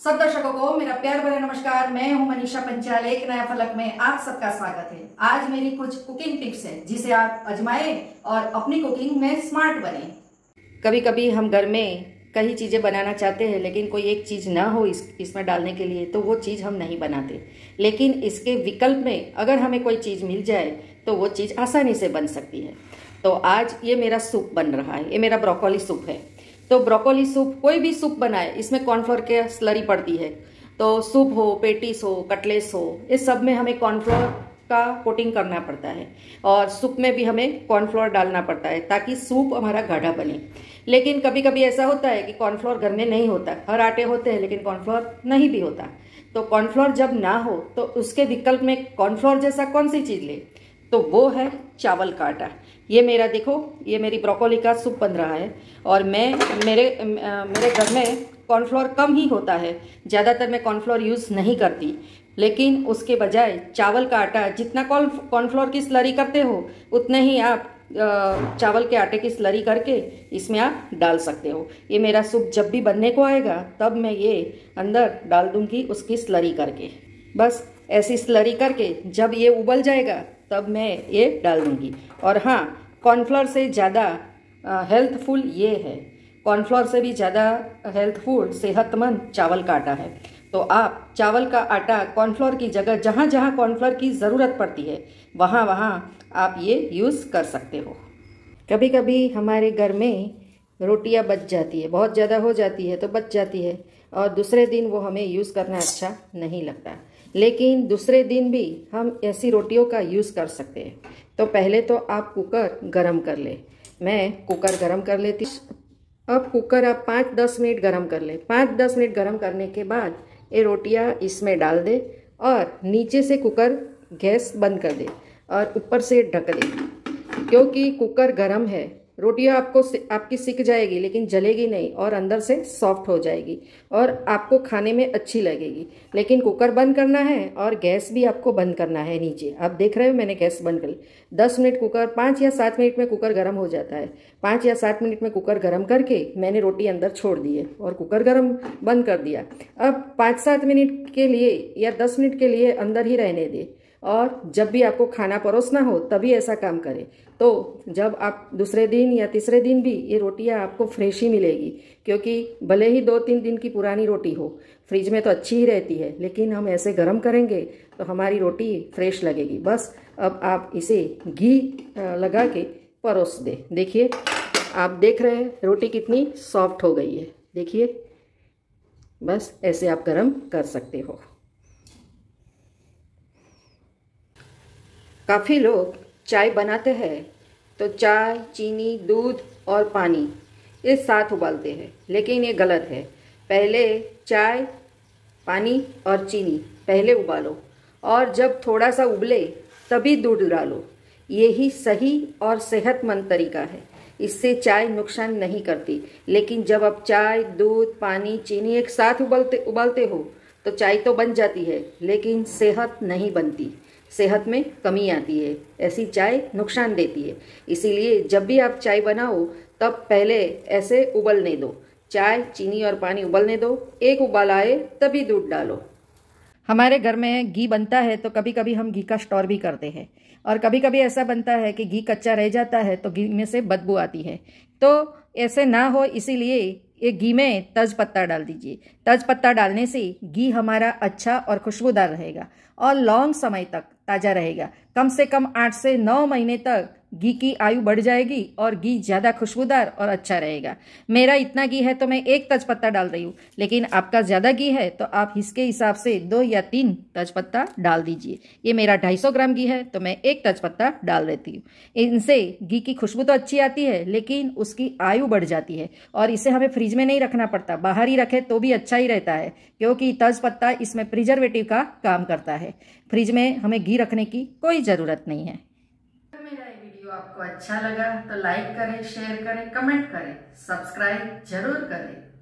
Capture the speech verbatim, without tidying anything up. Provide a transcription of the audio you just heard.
सब दर्शकों को मेरा प्यार भरा नमस्कार। मैं हूं मनीषा पंचाल। एक नया फलक में आप सबका स्वागत है। आज मेरी कुछ कुकिंग टिप्स है जिसे आप आजमाएं और अपनी कुकिंग में स्मार्ट बने। कभी कभी हम घर में कई चीज़ें बनाना चाहते हैं लेकिन कोई एक चीज़ ना हो इस इसमें डालने के लिए तो वो चीज़ हम नहीं बनाते, लेकिन इसके विकल्प में अगर हमें कोई चीज़ मिल जाए तो वो चीज़ आसानी से बन सकती है। तो आज ये मेरा सूप बन रहा है। ये मेरा ब्रोकोली सूप है। तो ब्रोकोली सूप, कोई भी सूप बनाए, इसमें कॉर्नफ्लोर के स्लरी पड़ती है। तो सूप हो, पेटीस हो, कटलेस हो, इस सब में हमें कॉर्नफ्लोर का कोटिंग करना पड़ता है और सूप में भी हमें कॉर्नफ्लोर डालना पड़ता है ताकि सूप हमारा गाढ़ा बने। लेकिन कभी कभी ऐसा होता है कि कॉर्नफ्लोर घर में नहीं होता। हर आटे होते हैं लेकिन कॉर्नफ्लोर नहीं भी होता। तो कॉर्नफ्लोर जब ना हो तो उसके विकल्प में कॉर्नफ्लोर जैसा कौन सी चीज़ ले, तो वो है चावल का आटा। ये मेरा देखो, ये मेरी ब्रोकोली का सूप बन रहा है और मैं मेरे मेरे घर में कॉर्नफ्लोर कम ही होता है। ज़्यादातर मैं कॉर्नफ्लोर यूज़ नहीं करती, लेकिन उसके बजाय चावल का आटा, जितना कॉर्नफ्लोर की स्लरी करते हो उतने ही आप चावल के आटे की स्लरी करके इसमें आप डाल सकते हो। ये मेरा सूप जब भी बनने को आएगा तब मैं ये अंदर डाल दूँगी उसकी स्लरी करके। बस ऐसी स्लरी करके जब ये उबल जाएगा तब मैं ये डाल दूँगी। और हाँ, कॉर्नफ्लोर से ज़्यादा हेल्थफुल ये है, कॉर्नफ्लोर से भी ज़्यादा हेल्थफुल सेहतमंद चावल का आटा है। तो आप चावल का आटा कॉर्नफ्लोर की जगह जहाँ जहाँ कॉर्नफ्लोर की ज़रूरत पड़ती है वहाँ वहाँ आप ये यूज़ कर सकते हो। कभी कभी हमारे घर में रोटियां बच जाती है, बहुत ज़्यादा हो जाती है तो बच जाती है और दूसरे दिन वो हमें यूज़ करना अच्छा नहीं लगता, लेकिन दूसरे दिन भी हम ऐसी रोटियों का यूज़ कर सकते हैं। तो पहले तो आप कुकर गरम कर ले। मैं कुकर गरम कर लेती। अब कुकर आप पाँच दस मिनट गरम कर ले। पाँच दस मिनट गरम करने के बाद ये रोटियां इसमें डाल दे और नीचे से कुकर गैस बंद कर दे और ऊपर से ढक दे। क्योंकि कुकर गरम है, रोटियां आपको आपकी सिक जाएगी लेकिन जलेगी नहीं और अंदर से सॉफ्ट हो जाएगी और आपको खाने में अच्छी लगेगी। लेकिन कुकर बंद करना है और गैस भी आपको बंद करना है नीचे। आप देख रहे हो मैंने गैस बंद कर ली। दस मिनट कुकर, पाँच या सात मिनट में कुकर गर्म हो जाता है। पाँच या सात मिनट में कुकर गर्म करके मैंने रोटी अंदर छोड़ दी है और कुकर गर्म बंद कर दिया। अब पाँच सात मिनट के लिए या दस मिनट के लिए अंदर ही रहने दे और जब भी आपको खाना परोसना हो तभी ऐसा काम करें। तो जब आप दूसरे दिन या तीसरे दिन भी ये रोटियां आपको फ्रेश ही मिलेगी, क्योंकि भले ही दो तीन दिन की पुरानी रोटी हो, फ्रिज में तो अच्छी ही रहती है, लेकिन हम ऐसे गरम करेंगे तो हमारी रोटी फ्रेश लगेगी। बस अब आप इसे घी लगा के परोस दे। देखिए, आप देख रहे हैं रोटी कितनी सॉफ्ट हो गई है। देखिए, बस ऐसे आप गरम कर सकते हो। काफ़ी लोग चाय बनाते हैं तो चाय, चीनी, दूध और पानी ये साथ उबालते हैं, लेकिन ये गलत है। पहले चाय, पानी और चीनी पहले उबालो और जब थोड़ा सा उबले तभी दूध डालो। यही सही और सेहतमंद तरीका है। इससे चाय नुकसान नहीं करती, लेकिन जब आप चाय, दूध, पानी, चीनी एक साथ उबालते उबालते हो तो चाय तो बन जाती है लेकिन सेहत नहीं बनती, सेहत में कमी आती है। ऐसी चाय नुकसान देती है। इसीलिए जब भी आप चाय बनाओ तब पहले ऐसे उबलने दो। चाय, चीनी और पानी उबलने दो। एक उबाल आए तभी दूध डालो। हमारे घर में घी बनता है तो कभी कभी हम घी का स्टोर भी करते हैं और कभी कभी ऐसा बनता है कि घी कच्चा रह जाता है तो घी में से बदबू आती है। तो ऐसे ना हो, इसीलिए ये घी में तेज पत्ता डाल दीजिए। तेज पत्ता डालने से घी हमारा अच्छा और खुशबूदार रहेगा और लॉन्ग समय तक ताज़ा रहेगा। कम से कम आठ से नौ महीने तक घी की आयु बढ़ जाएगी और घी ज़्यादा खुशबूदार और अच्छा रहेगा। मेरा इतना घी है तो मैं एक तेजपत्ता डाल रही हूँ, लेकिन आपका ज़्यादा घी है तो आप इसके हिसाब से दो या तीन तेजपत्ता डाल दीजिए। ये मेरा ढाई सौ ग्राम घी है तो मैं एक तेजपत्ता डाल देती हूँ। इनसे घी की खुशबू तो अच्छी आती है लेकिन उसकी आयु बढ़ जाती है और इसे हमें फ्रिज में नहीं रखना पड़ता, बाहर ही रखे तो भी अच्छा ही रहता है, क्योंकि तेजपत्ता इसमें प्रिजर्वेटिव का काम करता है। फ्रिज में हमें घी रखने की कोई ज़रूरत नहीं है। मेरा ये वीडियो आपको अच्छा लगा तो लाइक करें, शेयर करें, कमेंट करें, सब्सक्राइब जरूर करें।